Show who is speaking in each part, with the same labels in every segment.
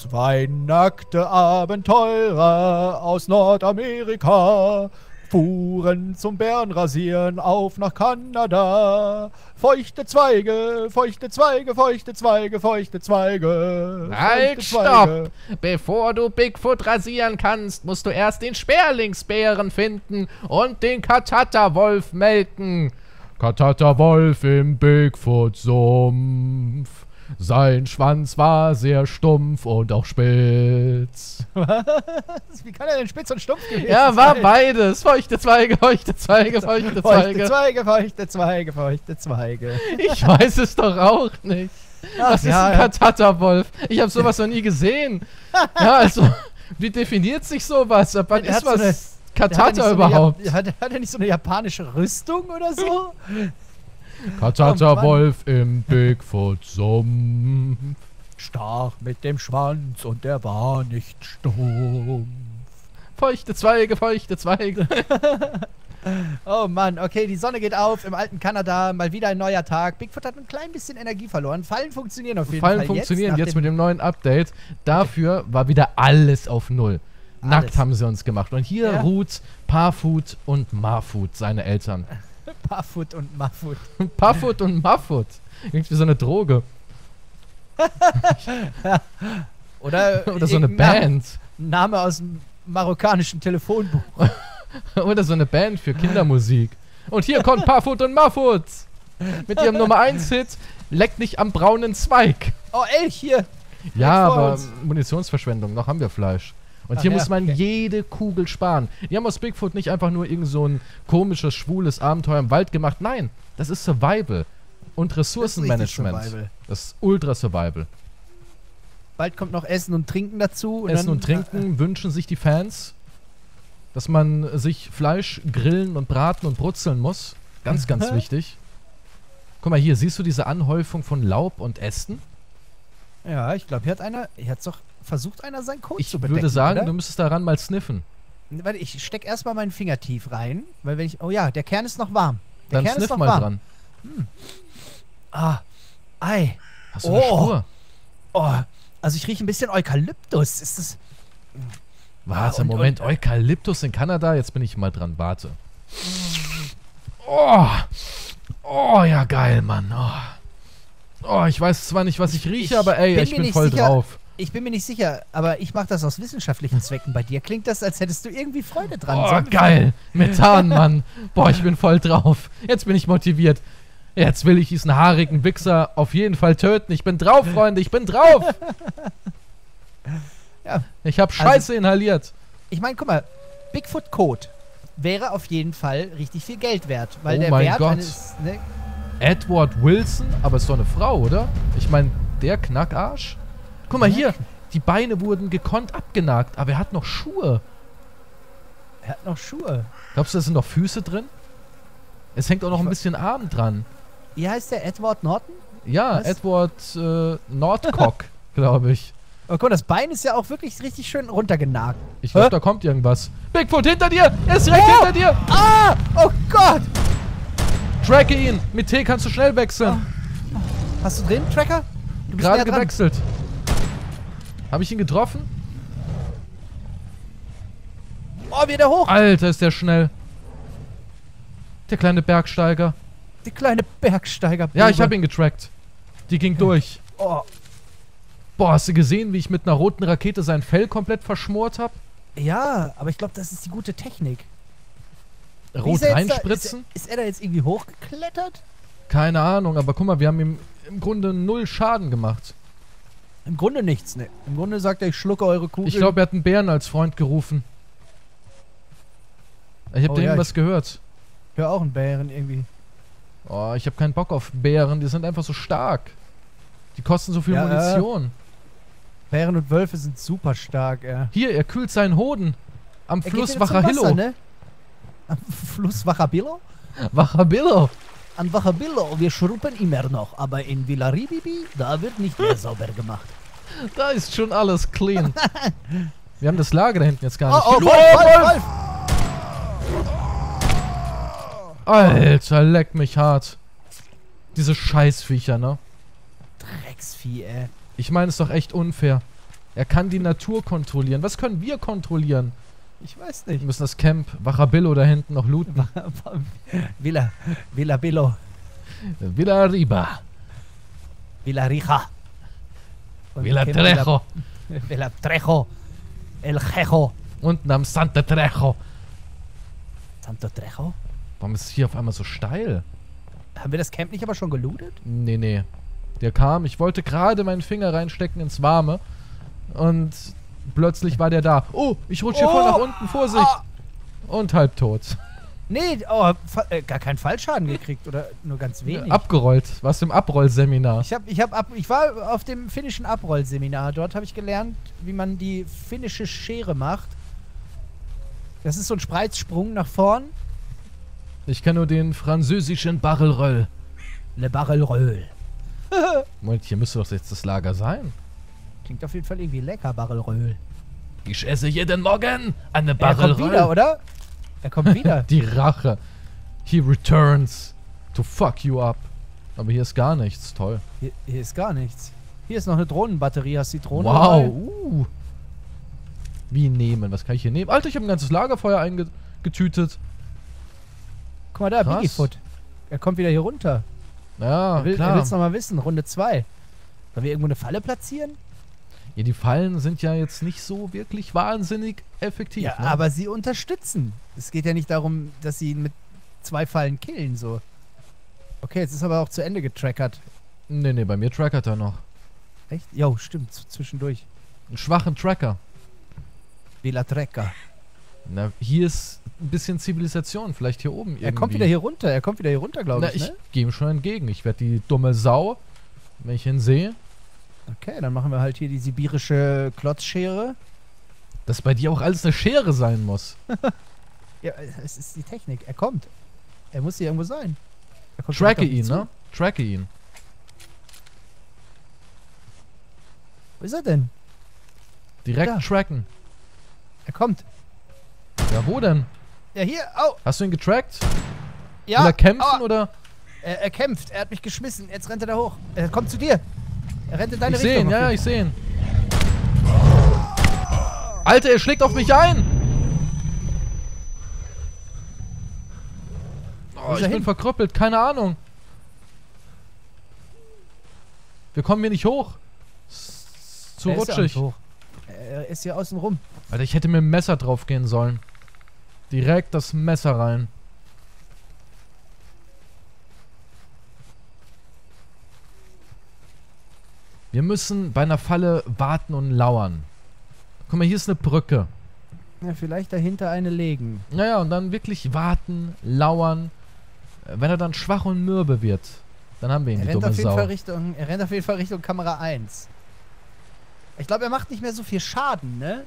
Speaker 1: 2 nackte Abenteurer aus Nordamerika fuhren zum Bärenrasieren auf nach Kanada. Feuchte Zweige, feuchte Zweige, feuchte Zweige, feuchte Zweige.
Speaker 2: Halt, stopp! Bevor du Bigfoot rasieren kannst, musst du erst den Sperlingsbären finden und den Katata-Wolf melken. Katata-Wolf im Bigfoot-Sumpf. Sein Schwanz war sehr stumpf und auch spitz.
Speaker 1: Was? Wie kann er denn spitz und stumpf gewesen sein?
Speaker 2: Ja, war beides. Feuchte Zweige, feuchte Zweige, feuchte Zweige.
Speaker 1: Feuchte Zweige, feuchte Zweige, feuchte Zweige.
Speaker 2: Ich weiß es doch auch nicht. Was ist ein Katata-Wolf? Ich habe sowas noch nie gesehen. Ja, also, wie definiert sich sowas? Ab wann ist was Katata überhaupt?
Speaker 1: Hat er nicht so eine japanische Rüstung oder so?
Speaker 2: Katata-Wolf im Bigfoot-Sumpf.
Speaker 1: Stach mit dem Schwanz und der war nicht stumpf.
Speaker 2: Feuchte Zweige, feuchte Zweige.
Speaker 1: Oh Mann, okay, die Sonne geht auf im alten Kanada, mal wieder ein neuer Tag. Bigfoot hat ein klein bisschen Energie verloren. Fallen funktionieren auf jeden Fall.
Speaker 2: Fallen funktionieren jetzt mit dem neuen Update. Dafür war wieder alles auf Null. Nackt haben sie uns gemacht. Und hier ruht Parfoot und Marfoot, seine Eltern.
Speaker 1: Parfoot und Marfoot.
Speaker 2: Parfoot und Marfoot. Irgendwie so eine Droge.
Speaker 1: Oder
Speaker 2: so eine Band.
Speaker 1: Name aus dem marokkanischen Telefonbuch.
Speaker 2: Oder so eine Band für Kindermusik. Und hier kommt Parfoot und Marfoot. Mit ihrem Nummer 1 Hit Leck nicht am braunen Zweig.
Speaker 1: Oh, Elch hier.
Speaker 2: Ja, aber Munitionsverschwendung. Noch haben wir Fleisch. Und hier muss man jede Kugel sparen. Die haben aus Bigfoot nicht einfach nur irgend so ein komisches, schwules Abenteuer im Wald gemacht. Nein, das ist Survival und Ressourcenmanagement. Das ist Ultra-Survival.
Speaker 1: Bald kommt noch Essen und Trinken dazu.
Speaker 2: Essen und Trinken wünschen sich die Fans, dass man sich Fleisch grillen und braten und brutzeln muss. Ganz, ganz wichtig. Guck mal hier, siehst du diese Anhäufung von Laub und Ästen?
Speaker 1: Ja, ich glaube, hier hat doch versucht einer seinen Code zu bedecken.
Speaker 2: Ich würde sagen,
Speaker 1: oder?
Speaker 2: du müsstest daran mal sniffen.
Speaker 1: Warte, ich steck erstmal meinen Finger tief rein, weil wenn ich... Oh ja, der Kern ist noch warm. Der
Speaker 2: Dann
Speaker 1: Kern
Speaker 2: sniff
Speaker 1: ist noch
Speaker 2: mal
Speaker 1: warm.
Speaker 2: dran.
Speaker 1: Ei.
Speaker 2: Hast du eine Spur?
Speaker 1: Oh, also ich rieche ein bisschen Eukalyptus. Ist das...
Speaker 2: Warte, Moment. Eukalyptus in Kanada? Jetzt bin ich mal dran. Warte. Oh. Oh, ja geil, Mann. Oh, ich weiß zwar nicht, was ich rieche, aber ey, ich bin voll drauf.
Speaker 1: Ich bin mir nicht sicher, aber ich mache das aus wissenschaftlichen Zwecken. Bei dir klingt das, als hättest du irgendwie Freude dran.
Speaker 2: Oh, geil. Methan, Mann. Boah, ich bin voll drauf. Jetzt bin ich motiviert. Jetzt will ich diesen haarigen Wichser auf jeden Fall töten. Ich bin drauf, Freunde. Ich bin drauf.
Speaker 1: Ja.
Speaker 2: Ich habe Scheiße inhaliert.
Speaker 1: Ich meine, guck mal. Bigfoot Code wäre auf jeden Fall richtig viel Geld wert. Weil der
Speaker 2: mein
Speaker 1: Wert
Speaker 2: Gott.
Speaker 1: eines... Ne?
Speaker 2: Edward Wilson? Aber ist doch eine Frau, oder? Ich meine, der Knackarsch? Guck mal hier. Die Beine wurden gekonnt abgenagt. Aber er hat noch Schuhe.
Speaker 1: Er hat noch Schuhe.
Speaker 2: Glaubst du, da sind noch Füße drin? Es hängt auch noch ein bisschen Arm dran.
Speaker 1: Wie heißt der? Edward Norton?
Speaker 2: Ja,
Speaker 1: Was?
Speaker 2: Edward Nordcock, glaube ich.
Speaker 1: Oh, guck mal, das Bein ist ja auch wirklich richtig schön runtergenagt.
Speaker 2: Ich glaube, da kommt irgendwas. Bigfoot, hinter dir! Er ist direkt hinter dir!
Speaker 1: Ah! Oh Gott!
Speaker 2: Tracke ihn! Mit T kannst du schnell wechseln.
Speaker 1: Hast du drin, Tracker? Du bist
Speaker 2: Gerade
Speaker 1: näher dran.
Speaker 2: gewechselt. Habe ich ihn getroffen?
Speaker 1: Oh, wieder hoch!
Speaker 2: Alter, ist der schnell. Der kleine Bergsteiger.
Speaker 1: Die kleine Bergsteiger.
Speaker 2: Ja, ich habe ihn getrackt. Die ging durch.
Speaker 1: Oh.
Speaker 2: Boah, hast du gesehen, wie ich mit einer roten Rakete sein Fell komplett verschmort habe?
Speaker 1: Ja, aber ich glaube, das ist die gute Technik.
Speaker 2: Rot reinspritzen?
Speaker 1: Ist er da jetzt irgendwie hochgeklettert?
Speaker 2: Keine Ahnung, aber guck mal, wir haben ihm im Grunde 0 Schaden gemacht.
Speaker 1: Im Grunde nichts, ne. Im Grunde sagt er, ich schlucke eure Kugeln.
Speaker 2: Ich glaube, er hat einen Bären als Freund gerufen. Ich habe irgendwas gehört.
Speaker 1: Ich höre auch einen Bären irgendwie.
Speaker 2: Oh, ich habe keinen Bock auf Bären, die sind einfach so stark. Die kosten so viel Munition.
Speaker 1: Bären und Wölfe sind super stark, ja.
Speaker 2: Hier, er kühlt seinen Hoden. Am Fluss Wachahillo.
Speaker 1: Ne? Am Fluss Wachahillo?
Speaker 2: Wachahillo.
Speaker 1: An Wachahillo, wir schruppen immer noch, aber in Villaribibi, da wird nicht mehr sauber gemacht.
Speaker 2: Da ist schon alles clean. Wir haben das Lager da hinten jetzt gar nicht.
Speaker 1: Oh, Wolf!
Speaker 2: Alter, leck mich hart. Diese Scheißviecher, ne?
Speaker 1: Drecksvieh, ey.
Speaker 2: Ich meine, ist doch echt unfair. Er kann die Natur kontrollieren. Was können wir kontrollieren?
Speaker 1: Ich weiß
Speaker 2: Wir
Speaker 1: nicht.
Speaker 2: müssen das Camp Wachabillo da hinten noch looten.
Speaker 1: Villa Billo.
Speaker 2: Villa Riba.
Speaker 1: Villa Rija. Und
Speaker 2: Villa
Speaker 1: Camp
Speaker 2: Trejo.
Speaker 1: Villa Trejo. El Jejo.
Speaker 2: Unten am Santa Trejo.
Speaker 1: Santo Trejo?
Speaker 2: Warum ist es hier auf einmal so steil?
Speaker 1: Haben wir das Camp nicht aber schon gelootet?
Speaker 2: Nee, nee. Der kam, ich wollte gerade meinen Finger reinstecken ins Warme. Und plötzlich war der da. Oh, ich rutsche hier voll nach unten, Vorsicht.
Speaker 1: Ah.
Speaker 2: Und halbtot.
Speaker 1: Nee, gar keinen Fallschaden gekriegt oder nur ganz wenig.
Speaker 2: Abgerollt. Warst im Abrollseminar.
Speaker 1: Ich war auf dem finnischen Abrollseminar. Dort habe ich gelernt, wie man die finnische Schere macht. Das ist so ein Spreizsprung nach vorn.
Speaker 2: Ich kenne nur den französischen Barrelroll.
Speaker 1: Le Barrelroll.
Speaker 2: Moment, hier müsste doch jetzt das Lager sein.
Speaker 1: Klingt auf jeden Fall irgendwie lecker, Barrelroll.
Speaker 2: Ich esse jeden Morgen eine
Speaker 1: Er kommt
Speaker 2: Barrelroll.
Speaker 1: wieder, oder? Er kommt wieder.
Speaker 2: Die Rache. He returns to fuck you up. Aber hier ist gar nichts. Toll.
Speaker 1: Hier ist gar nichts. Hier ist noch eine Drohnenbatterie. Hast du die Drohne
Speaker 2: Wow.
Speaker 1: dabei?
Speaker 2: Wie nehmen? Was kann ich hier nehmen? Alter, ich habe ein ganzes Lagerfeuer eingetütet.
Speaker 1: Guck mal da,
Speaker 2: Krass.
Speaker 1: Bigfoot. Er kommt wieder hier runter.
Speaker 2: Ja,
Speaker 1: Er will
Speaker 2: klar.
Speaker 1: es nochmal wissen. Runde 2. Sollen wir irgendwo eine Falle platzieren?
Speaker 2: Ja, die Fallen sind ja jetzt nicht so wirklich wahnsinnig effektiv.
Speaker 1: Ja,
Speaker 2: ne?
Speaker 1: aber sie unterstützen. Es geht ja nicht darum, dass sie ihn mit 2 Fallen killen, so. Okay, jetzt ist aber auch zu Ende getrackert.
Speaker 2: Nee, bei mir trackert er noch.
Speaker 1: Echt? Jo, stimmt. Zwischendurch.
Speaker 2: Einen schwachen Tracker.
Speaker 1: Villa Tracker.
Speaker 2: Na, hier ist ein bisschen Zivilisation. Vielleicht hier oben irgendwie.
Speaker 1: Er kommt wieder hier runter. Er kommt wieder hier runter, glaube
Speaker 2: Na,
Speaker 1: ich,
Speaker 2: ich
Speaker 1: ne?
Speaker 2: gehe ihm schon entgegen. Ich werde die dumme Sau, wenn ich ihn sehe.
Speaker 1: Okay, dann machen wir halt hier die sibirische Klotzschere.
Speaker 2: Dass bei dir auch alles eine Schere sein muss.
Speaker 1: Ja, es ist die Technik. Er kommt. Er muss hier irgendwo sein. Er kommt
Speaker 2: Tracke
Speaker 1: direkt auf
Speaker 2: ihn,
Speaker 1: mich zu.
Speaker 2: ne? Tracke ihn.
Speaker 1: Wo ist er denn?
Speaker 2: Direkt
Speaker 1: Da.
Speaker 2: tracken.
Speaker 1: Er kommt.
Speaker 2: Ja, wo denn?
Speaker 1: Ja, hier. Au.
Speaker 2: Hast du ihn getrackt?
Speaker 1: Ja.
Speaker 2: Will er kämpfen
Speaker 1: aua.
Speaker 2: oder?
Speaker 1: Er kämpft. Er hat mich geschmissen. Jetzt rennt er da hoch. Er kommt zu dir. Er rennt in deine
Speaker 2: Ich sehe
Speaker 1: Richtung.
Speaker 2: ihn, ja, ich sehe ihn. Alter, er schlägt auf mich ein!
Speaker 1: Wo
Speaker 2: Oh,
Speaker 1: ist
Speaker 2: ich
Speaker 1: er
Speaker 2: bin
Speaker 1: hin?
Speaker 2: verkrüppelt, keine Ahnung. Wir kommen hier nicht hoch. Zu
Speaker 1: Er ist ja auch
Speaker 2: rutschig.
Speaker 1: nicht hoch. Er ist hier außen rum.
Speaker 2: Alter, ich hätte mit dem Messer drauf gehen sollen. Direkt das Messer rein. Wir müssen bei einer Falle warten und lauern. Guck mal, hier ist eine Brücke.
Speaker 1: Ja, vielleicht dahinter eine legen.
Speaker 2: Naja, und dann wirklich warten, lauern. Wenn er dann schwach und mürbe wird, dann haben wir ihn,
Speaker 1: Er
Speaker 2: die
Speaker 1: rennt,
Speaker 2: dumme
Speaker 1: auf jeden
Speaker 2: Sau.
Speaker 1: Fall er rennt auf jeden Fall Richtung Kamera 1. Ich glaube, er macht nicht mehr so viel Schaden, ne?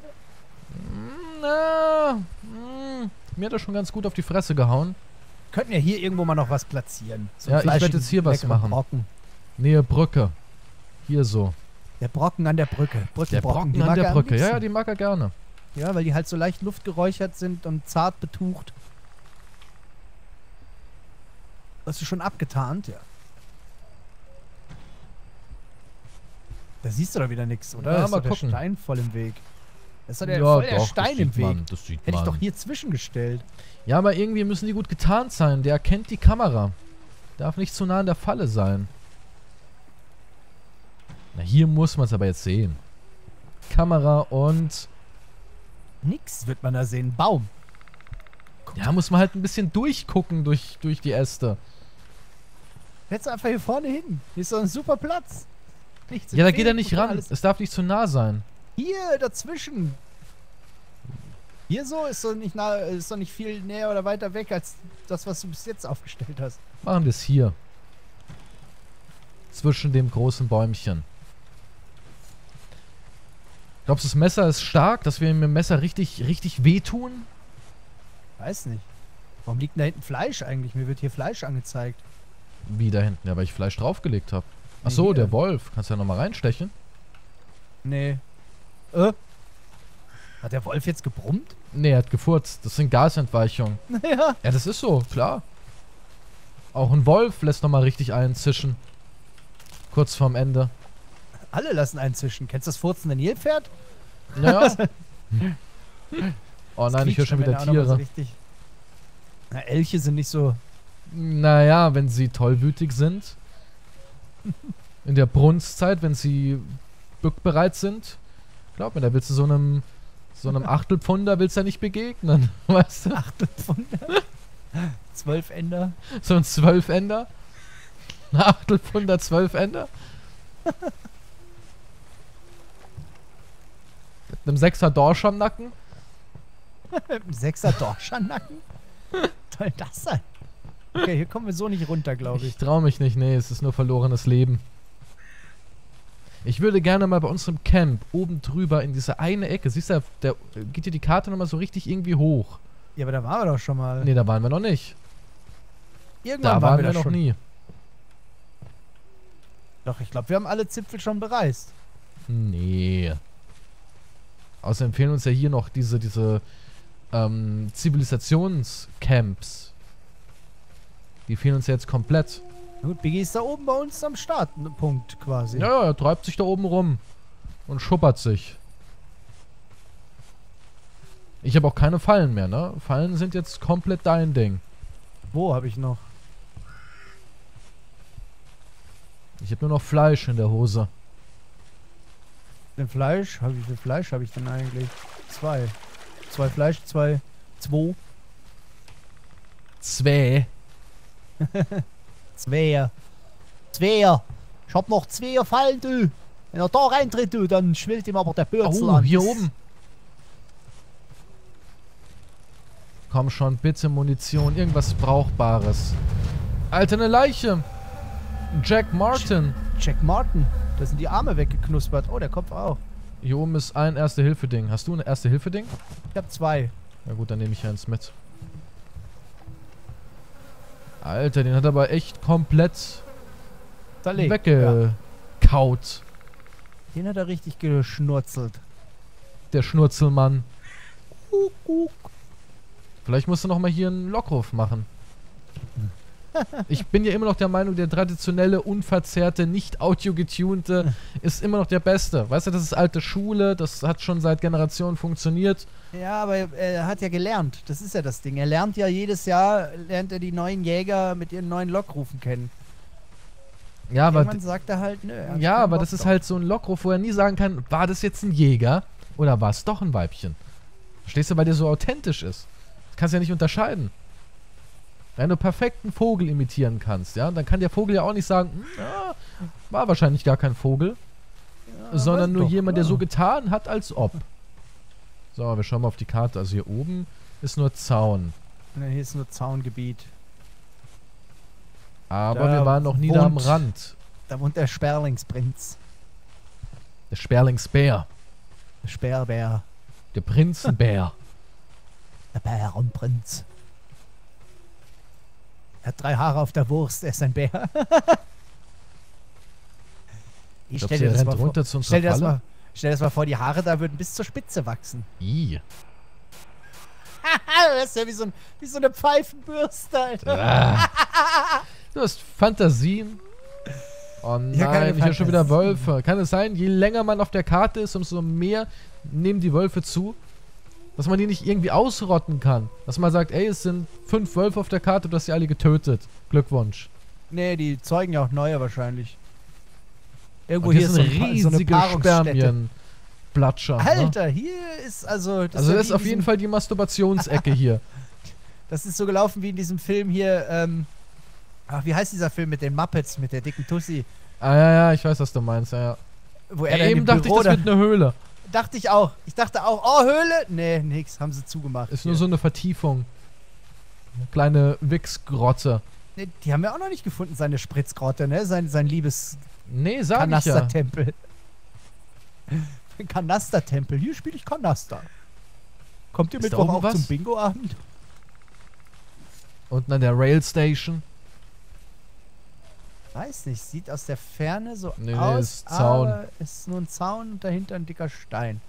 Speaker 2: Mir hat er schon ganz gut auf die Fresse gehauen.
Speaker 1: Könnten ja hier irgendwo mal noch was platzieren. So
Speaker 2: Ja,
Speaker 1: einen
Speaker 2: ich werd
Speaker 1: fleischigen,
Speaker 2: jetzt hier was
Speaker 1: leckeren
Speaker 2: machen.
Speaker 1: Brocken.
Speaker 2: Nähe Brücke. Hier so.
Speaker 1: Der Brocken an der Brücke.
Speaker 2: Der Brocken
Speaker 1: die
Speaker 2: an
Speaker 1: mag
Speaker 2: der
Speaker 1: er am
Speaker 2: Brücke. Ja,
Speaker 1: liebsten.
Speaker 2: ja, die mag er gerne.
Speaker 1: Ja, weil die halt so leicht luftgeräuchert sind und zart betucht. Hast du schon abgetarnt? Ja. Da siehst du doch wieder nichts, oder?
Speaker 2: Ja,
Speaker 1: Da ist
Speaker 2: mal
Speaker 1: doch der
Speaker 2: gucken.
Speaker 1: Stein voll im Weg. Da ist doch der,
Speaker 2: Ja,
Speaker 1: voll der
Speaker 2: doch,
Speaker 1: Stein
Speaker 2: das
Speaker 1: im
Speaker 2: sieht
Speaker 1: Weg.
Speaker 2: man, das sieht
Speaker 1: Hätte ich
Speaker 2: man.
Speaker 1: doch hier zwischengestellt.
Speaker 2: Ja, aber irgendwie müssen die gut getarnt sein. Der erkennt die Kamera. Darf nicht zu nah an der Falle sein. Na, hier muss man es aber jetzt sehen. Kamera und...
Speaker 1: Nix wird man da sehen. Baum.
Speaker 2: Ja, muss man halt ein bisschen durchgucken durch die Äste.
Speaker 1: Jetzt einfach hier vorne hin. Hier ist doch ein super Platz. Nichts im
Speaker 2: Ja, da
Speaker 1: Weg,
Speaker 2: geht er nicht
Speaker 1: und
Speaker 2: ran.
Speaker 1: alles-
Speaker 2: Es darf nicht zu nah sein.
Speaker 1: Hier, dazwischen. Hier so ist doch nicht nah, ist doch nicht viel näher oder weiter weg als das, was du bis jetzt aufgestellt hast.
Speaker 2: Machen wir es hier. Zwischen dem großen Bäumchen. Glaubst du, das Messer ist stark, dass wir ihm mit dem Messer richtig wehtun?
Speaker 1: Weiß nicht. Warum liegt denn da hinten Fleisch eigentlich? Mir wird hier Fleisch angezeigt.
Speaker 2: Wie da hinten? Ja, weil ich Fleisch draufgelegt habe.
Speaker 1: Nee,
Speaker 2: Achso,
Speaker 1: hier.
Speaker 2: der Wolf. Kannst du ja nochmal reinstechen?
Speaker 1: Nee. Hat der Wolf jetzt gebrummt?
Speaker 2: Nee, er hat gefurzt. Das sind Gasentweichungen.
Speaker 1: Ja.
Speaker 2: Ja, das ist so, klar. Auch ein Wolf lässt nochmal richtig einzischen. Kurz vorm Ende.
Speaker 1: Alle lassen einen zischen. Kennst du das furzende Nilpferd?
Speaker 2: Naja. Oh
Speaker 1: Das
Speaker 2: nein, ich höre
Speaker 1: quietscht
Speaker 2: schon
Speaker 1: am
Speaker 2: wieder
Speaker 1: Ende auch noch mal so
Speaker 2: Tiere.
Speaker 1: richtig. Na, Elche sind nicht so.
Speaker 2: Naja, wenn sie tollwütig sind. In der Brunstzeit, wenn sie bückbereit sind. Glaub mir, da willst du so einem Achtelpfunder willst du ja nicht begegnen. Weißt du?
Speaker 1: Achtelpfunder. 12 Ender.
Speaker 2: So ein 12-Ender. Ein Achtelpfunder, 12-Ender. Mit einem 6er Dorsch am Nacken.
Speaker 1: Mit einem 6er Dorschernacken? Soll das sein? Okay, hier kommen wir so nicht runter, glaube ich.
Speaker 2: Ich traue mich nicht, nee, es ist nur verlorenes Leben. Ich würde gerne mal bei unserem Camp oben drüber in diese eine Ecke, siehst du, da geht dir die Karte nochmal so richtig irgendwie hoch.
Speaker 1: Ja, aber da waren wir doch schon mal.
Speaker 2: Nee, da waren wir noch nicht.
Speaker 1: Irgendwann
Speaker 2: Da waren wir
Speaker 1: da
Speaker 2: noch
Speaker 1: schon.
Speaker 2: nie.
Speaker 1: Doch, ich glaube, wir haben alle Zipfel schon bereist.
Speaker 2: Nee. Außerdem fehlen uns ja hier noch diese Zivilisationscamps. Die fehlen uns ja jetzt komplett.
Speaker 1: Na gut, Biggie ist da oben bei uns am Startpunkt quasi.
Speaker 2: Ja, er treibt sich da oben rum. Und schuppert sich. Ich habe auch keine Fallen mehr, ne? Fallen sind jetzt komplett dein Ding.
Speaker 1: Wo habe ich noch?
Speaker 2: Ich habe nur noch Fleisch in der Hose.
Speaker 1: Den Fleisch? Wie viel Fleisch habe ich denn eigentlich? 2. 2 Fleisch, 2. 2.
Speaker 2: 2.
Speaker 1: 2. 2. Ich hab noch 2 Fallen, du. Wenn er da reintritt, du, dann schwillt ihm aber der Bürzel
Speaker 2: Oh,
Speaker 1: an.
Speaker 2: hier oben. Komm schon, bitte Munition. Irgendwas Brauchbares. Alter, eine Leiche. Jack Martin.
Speaker 1: Jack Martin. Da sind die Arme weggeknuspert. Oh, der Kopf auch.
Speaker 2: Hier oben ist ein Erste-Hilfe-Ding. Hast du ein Erste-Hilfe-Ding?
Speaker 1: Ich hab 2.
Speaker 2: Na gut, dann nehme ich eins mit. Alter, den hat er aber echt komplett
Speaker 1: Zerlegt.
Speaker 2: weggekaut.
Speaker 1: Den hat er richtig geschnurzelt.
Speaker 2: Der Schnurzelmann. Vielleicht musst du noch mal hier einen Lockruf machen. Ich bin ja immer noch der Meinung, der traditionelle, unverzerrte, nicht audiogetunte ist immer noch der beste. Weißt du, das ist alte Schule, das hat schon seit Generationen funktioniert.
Speaker 1: Ja, aber er hat ja gelernt. Das ist ja das Ding. Er lernt ja jedes Jahr, lernt er die neuen Jäger mit ihren neuen Lockrufen kennen.
Speaker 2: Ja, aber,
Speaker 1: Irgendwann sagt er halt, nö. er hat
Speaker 2: ja,
Speaker 1: keinen
Speaker 2: aber
Speaker 1: Bock
Speaker 2: das ist
Speaker 1: drauf.
Speaker 2: halt so ein Lockruf, wo er nie sagen kann, war das jetzt ein Jäger oder war es doch ein Weibchen? Verstehst du, weil der so authentisch ist. Das kannst du ja nicht unterscheiden. Wenn du perfekten Vogel imitieren kannst, ja, dann kann der Vogel ja auch nicht sagen, ja, war wahrscheinlich gar kein Vogel,
Speaker 1: Ja,
Speaker 2: sondern
Speaker 1: weiß
Speaker 2: nur
Speaker 1: doch,
Speaker 2: jemand, der
Speaker 1: klar.
Speaker 2: so getan hat, als ob. So, wir schauen mal auf die Karte. Also hier oben ist nur Zaun.
Speaker 1: Ne, hier ist nur Zaungebiet.
Speaker 2: Aber
Speaker 1: Da
Speaker 2: wir waren noch nie da am
Speaker 1: wohnt-
Speaker 2: Rand.
Speaker 1: Da wohnt der Sperlingsprinz.
Speaker 2: Der Sperlingsbär.
Speaker 1: Der Sperrbär.
Speaker 2: Der Prinzenbär.
Speaker 1: Der Bärenprinz. Er hat 3 Haare auf der Wurst, er ist ein Bär. Ich
Speaker 2: Glaubst
Speaker 1: stell
Speaker 2: du,
Speaker 1: dir
Speaker 2: er
Speaker 1: das
Speaker 2: rennt
Speaker 1: mal vor.
Speaker 2: runter zu
Speaker 1: Stell dir
Speaker 2: unserer
Speaker 1: das
Speaker 2: Falle?
Speaker 1: mal, stell dir das mal vor, die Haare da würden bis zur Spitze wachsen.
Speaker 2: Ih.
Speaker 1: Das ist ja wie so eine Pfeifenbürste, Alter.
Speaker 2: Ah. Du hast Fantasien. Oh
Speaker 1: Ich hab keine
Speaker 2: nein, ich höre schon wieder
Speaker 1: Fantasien.
Speaker 2: Wölfe. Kann es sein, je länger man auf der Karte ist, umso mehr nehmen die Wölfe zu? Dass man die nicht irgendwie ausrotten kann. Dass man sagt, ey, es sind 5 Wölfe auf der Karte, du hast sie alle getötet. Glückwunsch.
Speaker 1: Nee, die zeugen ja auch neue wahrscheinlich. Irgendwo
Speaker 2: Und
Speaker 1: hier ist so,
Speaker 2: sind
Speaker 1: so eine
Speaker 2: riesige
Speaker 1: Paarungsstätte.
Speaker 2: Spermienplatscher. Ne?
Speaker 1: Alter, hier ist also...
Speaker 2: Also
Speaker 1: ja
Speaker 2: das ist
Speaker 1: wie
Speaker 2: auf
Speaker 1: in
Speaker 2: jeden
Speaker 1: diesem-
Speaker 2: Fall die Masturbationsecke hier.
Speaker 1: Das ist so gelaufen wie in diesem Film hier, ach, wie heißt dieser Film mit den Muppets, mit der dicken Tussi?
Speaker 2: Ah ja, ich weiß, was du meinst, ja.
Speaker 1: Wo
Speaker 2: Ja,
Speaker 1: da in
Speaker 2: eben
Speaker 1: dem
Speaker 2: dachte
Speaker 1: Büro
Speaker 2: ich, das wird eine Höhle.
Speaker 1: dachte ich auch. Ich dachte auch, oh, Höhle? Nee, nix, haben sie zugemacht.
Speaker 2: Ist nur so eine Vertiefung. Eine kleine Wichsgrotte.
Speaker 1: Nee, die haben wir auch noch nicht gefunden, seine Spritzgrotte, ne? Sein liebes
Speaker 2: Nee, sag ich ja.
Speaker 1: Kanastertempel. Kanastertempel. Hier spiele ich Kanaster. Kommt ihr
Speaker 2: Ist da
Speaker 1: Mittwoch
Speaker 2: oben
Speaker 1: auch
Speaker 2: was?
Speaker 1: zum Bingo-Abend?
Speaker 2: Unten an der Rail Station.
Speaker 1: Weiß nicht, sieht aus der Ferne so
Speaker 2: Nee,
Speaker 1: aus,
Speaker 2: ist Zaun.
Speaker 1: aber ist nur ein Zaun und dahinter ein dicker Stein.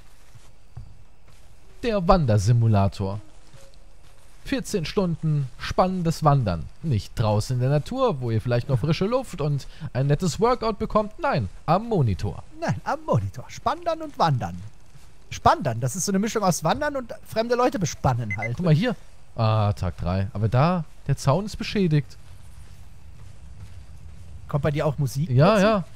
Speaker 2: Der Wandersimulator. 14 Stunden spannendes Wandern. Nicht draußen in der Natur, wo ihr vielleicht noch frische Luft und ein nettes Workout bekommt. Nein, am Monitor.
Speaker 1: Nein, am Monitor. Spandern und wandern. Spandern. Das ist so eine Mischung aus Wandern und fremde Leute bespannen halt.
Speaker 2: Guck mal hier. Ah, Tag 3. Aber da, der Zaun ist beschädigt.
Speaker 1: Kommt bei dir auch Musik?
Speaker 2: Ja,
Speaker 1: dazu?
Speaker 2: ja.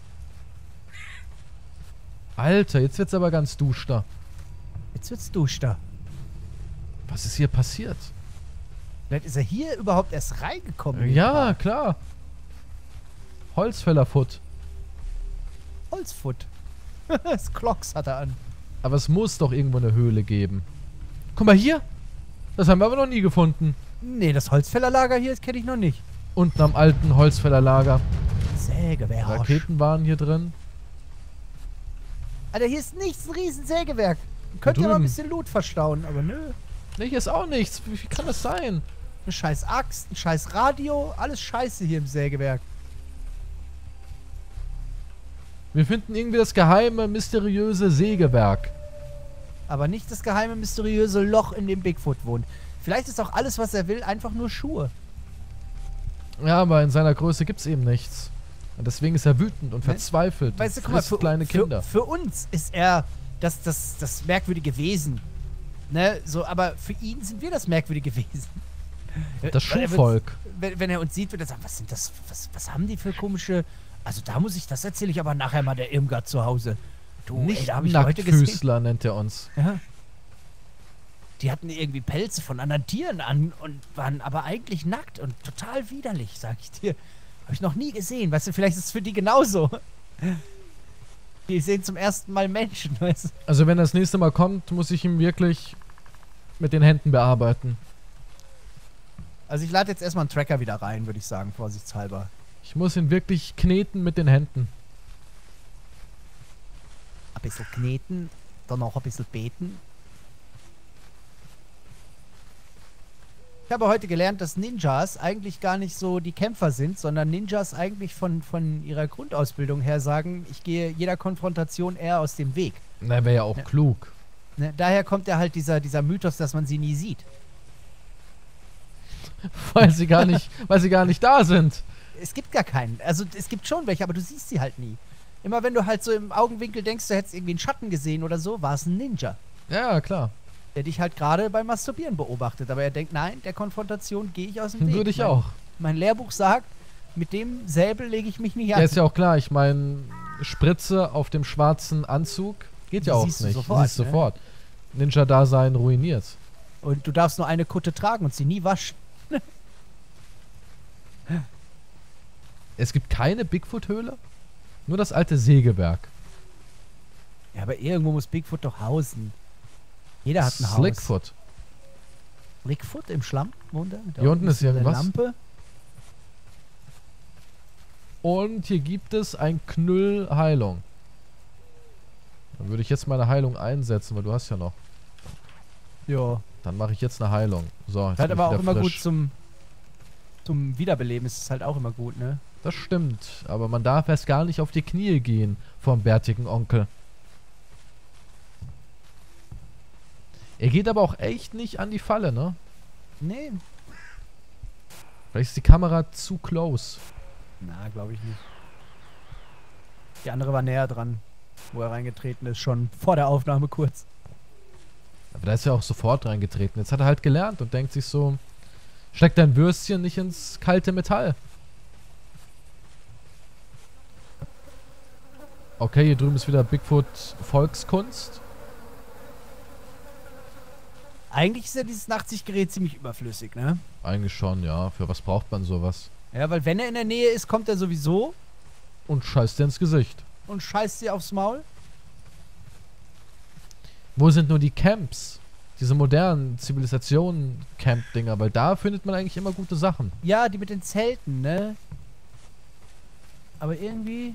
Speaker 2: Alter, jetzt wird's aber ganz duster.
Speaker 1: Jetzt wird's duster.
Speaker 2: Was ist hier passiert?
Speaker 1: Vielleicht ist er hier überhaupt erst reingekommen. in den
Speaker 2: Ja,
Speaker 1: Park.
Speaker 2: klar. Holzfällerfoot.
Speaker 1: Holzfoot. Das Clocks hat er an.
Speaker 2: Aber es muss doch irgendwo eine Höhle geben. Guck mal hier. Das haben wir aber noch nie gefunden.
Speaker 1: Nee, das Holzfällerlager hier, das kenne ich noch nicht.
Speaker 2: Unten am alten Holzfällerlager.
Speaker 1: Sägewerk.
Speaker 2: Raketen waren hier drin.
Speaker 1: Alter, hier ist nichts, ein riesen Sägewerk. Könnt ihr mal ein bisschen Loot verstauen, aber nö.
Speaker 2: Nee, hier ist auch nichts. Wie kann das sein?
Speaker 1: Eine scheiß Axt, ein scheiß Radio, alles scheiße hier im Sägewerk.
Speaker 2: Wir finden irgendwie das geheime, mysteriöse Sägewerk.
Speaker 1: Aber nicht das geheime, mysteriöse Loch, in dem Bigfoot wohnt. Vielleicht ist auch alles, was er will, einfach nur Schuhe.
Speaker 2: Ja, aber in seiner Größe gibt's eben nichts. Und deswegen ist er wütend und verzweifelt.
Speaker 1: Weißt du,
Speaker 2: und
Speaker 1: guck mal,
Speaker 2: frisst kleine Kinder.
Speaker 1: Für uns ist er das merkwürdige Wesen. Ne? So, aber für ihn sind wir das merkwürdige Wesen.
Speaker 2: Das Schuhvolk.
Speaker 1: Wenn er uns sieht, wird er sagen, was sind das, was haben die für komische... Also da muss ich, das erzähle ich aber nachher mal der Irmgard zu Hause. Du,
Speaker 2: Nicht
Speaker 1: da habe ich Leute gesehen.
Speaker 2: Nacktfüßler nennt er uns.
Speaker 1: Ja. Die hatten irgendwie Pelze von anderen Tieren an und waren aber eigentlich nackt und total widerlich, sag ich dir. Habe ich noch nie gesehen. Weißt du, vielleicht ist es für die genauso. Die sehen zum ersten Mal Menschen, weißt du.
Speaker 2: Also wenn er das nächste Mal kommt, muss ich ihn wirklich mit den Händen bearbeiten.
Speaker 1: Also ich lade jetzt erstmal einen Tracker wieder rein, würde ich sagen, vorsichtshalber.
Speaker 2: Ich muss ihn wirklich kneten mit den Händen.
Speaker 1: Ein bisschen kneten, dann auch ein bisschen beten. Ich habe heute gelernt, dass Ninjas eigentlich gar nicht so die Kämpfer sind, sondern Ninjas eigentlich von ihrer Grundausbildung her sagen, ich gehe jeder Konfrontation eher aus dem Weg.
Speaker 2: Na, wäre ja auch klug.
Speaker 1: Ne? Daher kommt ja halt dieser Mythos, dass man sie nie sieht.
Speaker 2: Weil sie gar nicht da sind.
Speaker 1: Es gibt gar keinen. Also es gibt schon welche, aber du siehst sie halt nie. Immer wenn du halt so im Augenwinkel denkst, du hättest irgendwie einen Schatten gesehen oder so, war es ein Ninja.
Speaker 2: Ja, klar.
Speaker 1: Der dich halt gerade beim Masturbieren beobachtet. Aber er denkt, nein, der Konfrontation gehe ich aus dem Weg.
Speaker 2: Würde ich auch.
Speaker 1: Mein Lehrbuch sagt, mit dem Säbel lege ich mich nicht an.
Speaker 2: Ja, ist ja auch klar. Ich meine, Spritze auf dem schwarzen Anzug geht ja auch nicht.
Speaker 1: Siehst du sofort,
Speaker 2: Siehst sofort. Ninja-Dasein ruiniert.
Speaker 1: Und du darfst nur eine Kutte tragen und sie nie waschen.
Speaker 2: Es gibt keine Bigfoot-Höhle? Nur das alte Sägewerk.
Speaker 1: Ja, aber irgendwo muss Bigfoot doch hausen. Jeder hat ein Haus.
Speaker 2: Slickfoot.
Speaker 1: Slickfoot im Schlamm wohnt er? Da
Speaker 2: Hier unten ist
Speaker 1: eine
Speaker 2: irgendwas.
Speaker 1: Lampe.
Speaker 2: Und hier gibt es ein Knüll Heilung. Dann würde ich jetzt meine Heilung einsetzen, weil du hast ja noch.
Speaker 1: Ja.
Speaker 2: Dann mache ich jetzt eine Heilung. So, jetzt
Speaker 1: Halt
Speaker 2: bin ich
Speaker 1: aber auch
Speaker 2: wieder
Speaker 1: immer
Speaker 2: frisch.
Speaker 1: gut zum Wiederbeleben ist es halt auch immer gut, ne?
Speaker 2: Das stimmt, aber man darf erst gar nicht auf die Knie gehen vom bärtigen Onkel. Er geht aber auch echt nicht an die Falle, ne?
Speaker 1: Nee.
Speaker 2: Vielleicht ist die Kamera zu close.
Speaker 1: Na, glaube ich nicht. Die andere war näher dran, wo er reingetreten ist, schon vor der Aufnahme kurz.
Speaker 2: Aber da ist er auch sofort reingetreten. Jetzt hat er halt gelernt und denkt sich so, steck dein Würstchen nicht ins kalte Metall. Okay, hier drüben ist wieder Bigfoot Volkskunst.
Speaker 1: Eigentlich ist ja dieses Nachtsichtgerät ziemlich überflüssig, ne?
Speaker 2: Eigentlich schon, ja. Für was braucht man sowas?
Speaker 1: Ja, weil wenn er in der Nähe ist, kommt er sowieso
Speaker 2: Und scheißt dir ins Gesicht.
Speaker 1: und scheißt dir aufs Maul.
Speaker 2: Wo sind nur die Camps? Diese modernen Zivilisationen-Camp-Dinger, weil da findet man eigentlich immer gute Sachen.
Speaker 1: Ja, die mit den Zelten, ne? Aber irgendwie...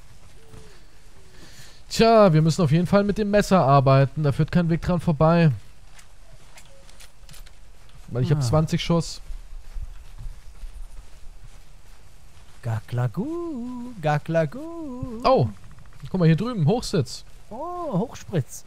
Speaker 2: Tja, wir müssen auf jeden Fall mit dem Messer arbeiten. Da führt kein Weg dran vorbei. Weil ich habe 20 Schuss.
Speaker 1: Gaklagu, Gaklagu.
Speaker 2: Oh, guck mal hier drüben, Hochsitz.
Speaker 1: Oh, Hochspritz.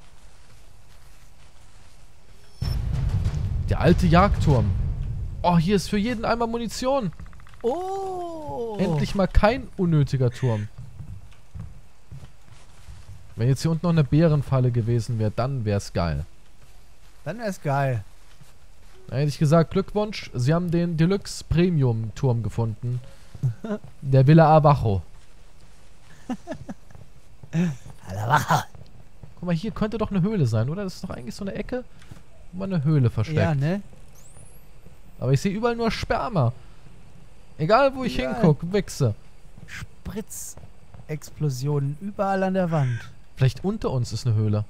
Speaker 2: Der alte Jagdturm. Oh, hier ist für jeden einmal Munition.
Speaker 1: Oh.
Speaker 2: Endlich mal kein unnötiger Turm. Wenn jetzt hier unten noch eine Bärenfalle gewesen wäre, dann wäre es geil.
Speaker 1: Dann wäre es geil.
Speaker 2: Da hätte ich gesagt, Glückwunsch, Sie haben den Deluxe Premium Turm gefunden. Der Villa Abajo. Guck mal, hier könnte doch eine Höhle sein, oder? Das ist doch eigentlich so eine Ecke, wo man eine Höhle versteckt.
Speaker 1: Ja, ne?
Speaker 2: Aber ich sehe überall nur Sperma. Egal, wo ich hingucke, Wichse.
Speaker 1: Spritzexplosionen überall an der Wand.
Speaker 2: Vielleicht unter uns ist eine Höhle.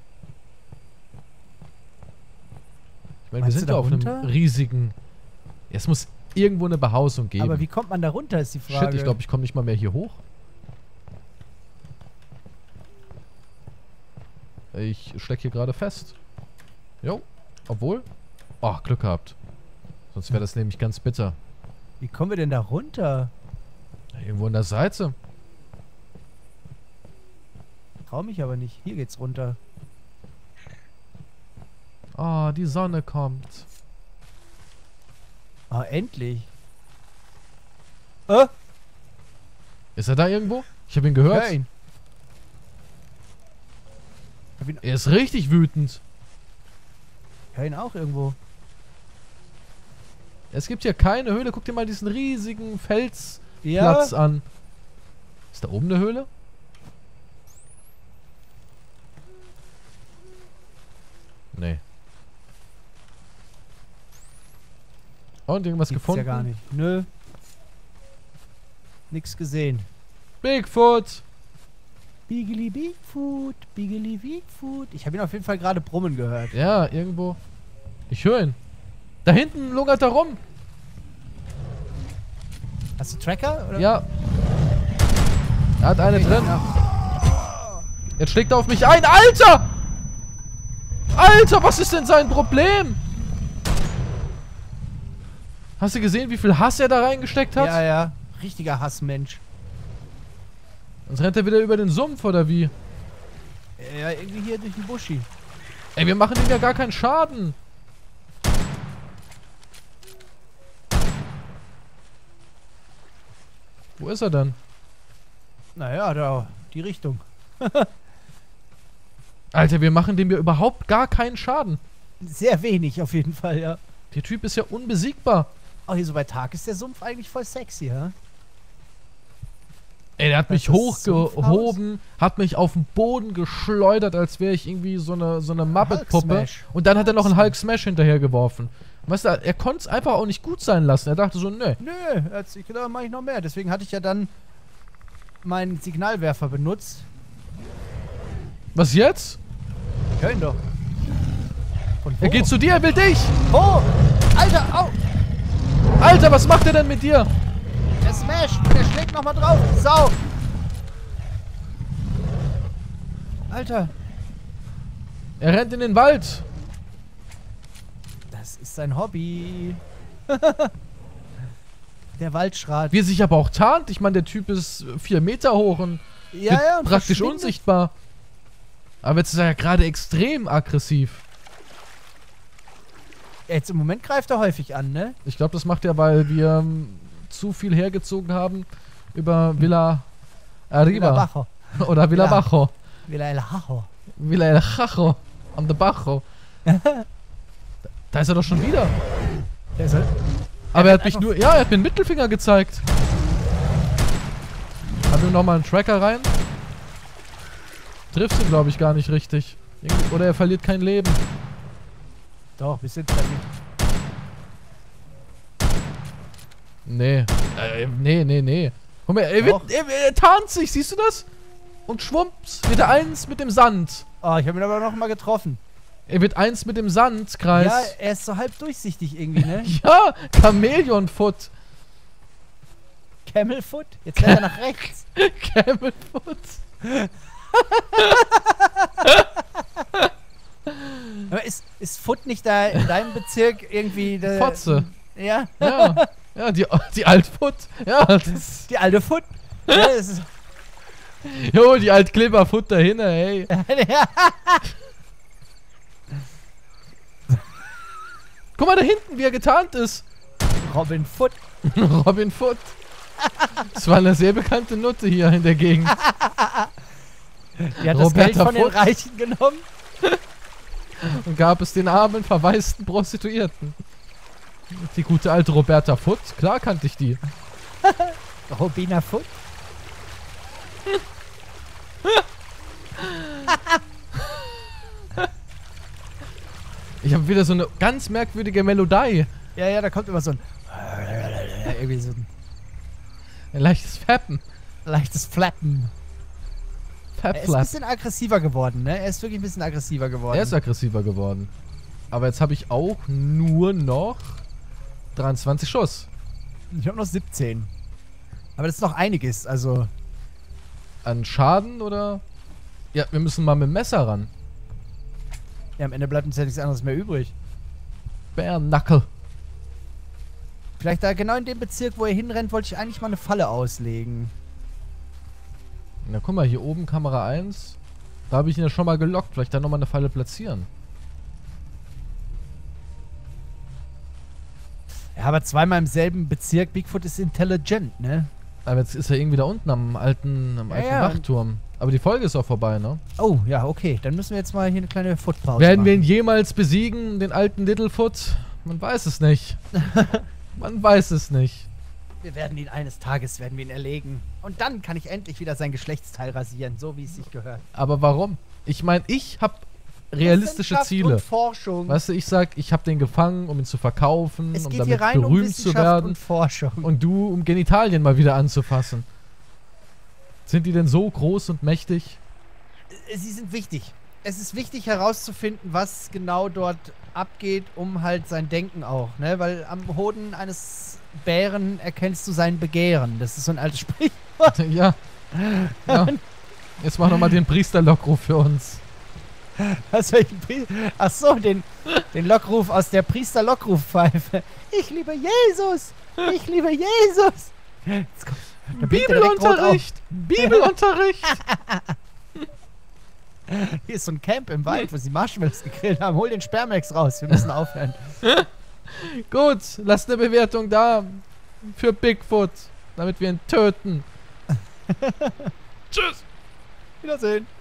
Speaker 2: Ich meine, wir
Speaker 1: Meinst
Speaker 2: sind
Speaker 1: du
Speaker 2: ja auf einem
Speaker 1: darunter?
Speaker 2: riesigen... Es muss irgendwo eine Behausung geben.
Speaker 1: Aber wie kommt man da runter, ist die Frage.
Speaker 2: Shit, ich glaube, ich komme nicht mal mehr hier hoch. Ich stecke hier gerade fest. Jo, obwohl... Oh, Glück gehabt. Sonst wäre das nämlich ganz bitter.
Speaker 1: Wie kommen wir denn da runter?
Speaker 2: Irgendwo an der Seite.
Speaker 1: Trau mich aber nicht. Hier geht's runter.
Speaker 2: Oh, die Sonne kommt.
Speaker 1: Oh, endlich.
Speaker 2: Ist er da irgendwo? Ich habe ihn gehört.
Speaker 1: Hör ihn. Hab ihn.
Speaker 2: Er ist richtig wütend.
Speaker 1: Hör ihn auch irgendwo.
Speaker 2: Es gibt hier keine Höhle. Guck dir mal diesen riesigen Felsplatz
Speaker 1: Ja.
Speaker 2: an. Ist da oben eine Höhle? Nee. Und irgendwas
Speaker 1: Gibt's
Speaker 2: gefunden?
Speaker 1: ja gar nicht. Nö. Nix gesehen.
Speaker 2: Bigfoot!
Speaker 1: Biegeli Bigfoot, Biegeli Bigfoot. Ich habe ihn auf jeden Fall gerade brummen gehört.
Speaker 2: Ja, irgendwo. Ich höre ihn. Da hinten lungert er rum.
Speaker 1: Hast du Tracker? Oder?
Speaker 2: Ja. Er hat eine
Speaker 1: Okay,
Speaker 2: drin.
Speaker 1: ja.
Speaker 2: Jetzt schlägt er auf mich ein. Alter! Alter, was ist denn sein Problem? Hast du gesehen, wie viel Hass er da reingesteckt hat?
Speaker 1: Ja, ja. Richtiger Hassmensch.
Speaker 2: Sonst rennt er wieder über den Sumpf, oder wie?
Speaker 1: Ja, irgendwie hier durch den Buschi.
Speaker 2: Ey, wir machen ihm ja gar keinen Schaden. Wo ist er denn?
Speaker 1: Naja, da, die Richtung.
Speaker 2: Alter, wir machen dem ja überhaupt gar keinen Schaden.
Speaker 1: Sehr wenig auf jeden Fall, ja.
Speaker 2: Der Typ ist ja unbesiegbar.
Speaker 1: Auch hier so bei Tag ist der Sumpf eigentlich voll sexy, ja?
Speaker 2: Ey, der hat mich
Speaker 1: Das Sumpfhaus?
Speaker 2: hochgehoben, hat mich auf den Boden geschleudert, als wäre ich irgendwie so eine Muppet-Puppe.
Speaker 1: Hulk-Smash.
Speaker 2: Und dann hat er noch einen Hulk-Smash hinterhergeworfen. Weißt du, er konnte es einfach auch nicht gut sein lassen. Er dachte so, nö.
Speaker 1: Nö, ich gedacht, mach ich noch mehr. Deswegen hatte ich ja dann meinen Signalwerfer benutzt.
Speaker 2: Was jetzt?
Speaker 1: Ich hör ihn doch. Von wo?
Speaker 2: Er geht zu dir, er will dich!
Speaker 1: Oh! Alter, au!
Speaker 2: Alter, was macht er denn mit dir?
Speaker 1: Der Smash! Der schlägt nochmal drauf! Sau! Alter!
Speaker 2: Er rennt in den Wald.
Speaker 1: Das ist sein Hobby. Der Waldschrat.
Speaker 2: Wie er sich aber auch tarnt. Ich meine, der Typ ist 4 Meter hoch und
Speaker 1: Ja, ja, und
Speaker 2: praktisch
Speaker 1: verschwindet.
Speaker 2: unsichtbar. Aber jetzt ist er ja gerade extrem aggressiv.
Speaker 1: Jetzt im Moment greift er häufig an, ne?
Speaker 2: Ich glaube, das macht er, weil wir zu viel hergezogen haben über Villa Arriba.
Speaker 1: Bajo.
Speaker 2: Oder Villa
Speaker 1: Ja.
Speaker 2: Bajo.
Speaker 1: Villa El Hajo.
Speaker 2: Villa El Jajo. Am de Bajo. Da ist er doch schon wieder.
Speaker 1: Der soll.
Speaker 2: Aber er hat mich
Speaker 1: einfach-
Speaker 2: nur... Ja, er hat mir einen Mittelfinger gezeigt. Haben wir nochmal einen Tracker rein? Trifft ihn, glaube ich, gar nicht richtig. Oder er verliert kein Leben.
Speaker 1: Doch, wir sind fertig.
Speaker 2: Nee. Nee. Guck mal,
Speaker 1: Doch.
Speaker 2: er tarnt sich, siehst du das? Und schwupps, wird er eins mit dem Sand.
Speaker 1: Oh, ich habe ihn aber noch mal getroffen.
Speaker 2: Er wird eins mit dem Sandkreis.
Speaker 1: Ja, er ist so halb durchsichtig irgendwie, ne?
Speaker 2: Ja, Chamäleonfoot.
Speaker 1: Camelfoot? Jetzt rennt er nach rechts.
Speaker 2: Camelfoot.
Speaker 1: Aber ist Foot nicht da in deinem Bezirk irgendwie der.
Speaker 2: Fotze.
Speaker 1: Ja,
Speaker 2: Ja, die Altfoot. Ja, das...
Speaker 1: die alte Foot. Ja, das ist,
Speaker 2: Jo, die Altkleberfoot dahinter, ey.
Speaker 1: ja.
Speaker 2: Guck mal da hinten, wie er getarnt ist.
Speaker 1: Robin Foot.
Speaker 2: Robin Foot. Das war eine sehr bekannte Nutte hier in der Gegend.
Speaker 1: Die hat das Geld von den
Speaker 2: Foot
Speaker 1: Reichen genommen.
Speaker 2: und gab es den armen, verwaisten Prostituierten. Die gute alte Roberta Foot, klar kannte ich die.
Speaker 1: Robina Foot?
Speaker 2: Ich habe wieder so eine ganz merkwürdige Melodie.
Speaker 1: Ja, da kommt immer so ein... irgendwie so
Speaker 2: Ein leichtes Fappen.
Speaker 1: leichtes Flappen. Er ist ein
Speaker 2: Fap-Flap.
Speaker 1: bisschen aggressiver geworden, ne? Er ist wirklich ein bisschen aggressiver geworden.
Speaker 2: Er ist aggressiver geworden. Aber jetzt habe ich auch nur noch 23 Schuss.
Speaker 1: Ich habe noch 17. Aber das ist noch einiges, also...
Speaker 2: An Schaden oder? Ja, wir müssen mal mit dem Messer ran.
Speaker 1: Ja, am Ende bleibt uns ja nichts anderes mehr übrig.
Speaker 2: Bärnackel.
Speaker 1: Vielleicht da genau in dem Bezirk, wo er hinrennt, wollte ich eigentlich mal eine Falle auslegen.
Speaker 2: Na guck mal, hier oben Kamera 1. Da habe ich ihn ja schon mal gelockt. Vielleicht da nochmal eine Falle platzieren.
Speaker 1: Ja, aber zweimal im selben Bezirk. Bigfoot ist intelligent, ne?
Speaker 2: Aber jetzt ist er irgendwie da unten am alten
Speaker 1: ja.
Speaker 2: Wachturm. Aber die Folge ist auch vorbei, ne?
Speaker 1: Oh, ja, okay. Dann müssen wir jetzt mal hier eine kleine Footpause
Speaker 2: Werden wir ihn
Speaker 1: machen.
Speaker 2: jemals besiegen, den alten Littlefoot? Man weiß es nicht. Man weiß es nicht.
Speaker 1: Wir werden ihn eines Tages, werden wir ihn erlegen. Und dann kann ich endlich wieder sein Geschlechtsteil rasieren, so wie es sich gehört.
Speaker 2: Aber warum? Ich meine, ich habe realistische
Speaker 1: Wissenschaft
Speaker 2: Ziele.
Speaker 1: und Forschung.
Speaker 2: Weißt du, ich sag, ich habe den gefangen, um ihn zu verkaufen,
Speaker 1: Es
Speaker 2: um
Speaker 1: geht
Speaker 2: damit
Speaker 1: hier rein um
Speaker 2: berühmt zu
Speaker 1: Wissenschaft
Speaker 2: werden.
Speaker 1: und Forschung.
Speaker 2: Und du, um Genitalien mal wieder anzufassen. Sind die denn so groß und mächtig?
Speaker 1: Sie sind wichtig. Es ist wichtig herauszufinden, was genau dort abgeht, um halt sein Denken auch, ne? Weil am Hoden eines Bären erkennst du sein Begehren. Das ist so ein altes Sprichwort.
Speaker 2: Ja. Ja. Jetzt mach nochmal den Priesterlockruf für uns.
Speaker 1: Was, welchen Ach so, den Lockruf aus der Priester-Lockruf-Pfeife. Ich liebe Jesus! Ich liebe Jesus! Jetzt kommt, da blinkt er direkt rot auf.
Speaker 2: Bibelunterricht! Bibelunterricht!
Speaker 1: Hier ist so ein Camp im Wald, wo sie Marshmallows gegrillt haben. Hol den Sperrmax raus, wir müssen aufhören.
Speaker 2: Gut, lasst eine Bewertung da für Bigfoot, damit wir ihn töten. Tschüss!
Speaker 1: Wiedersehen.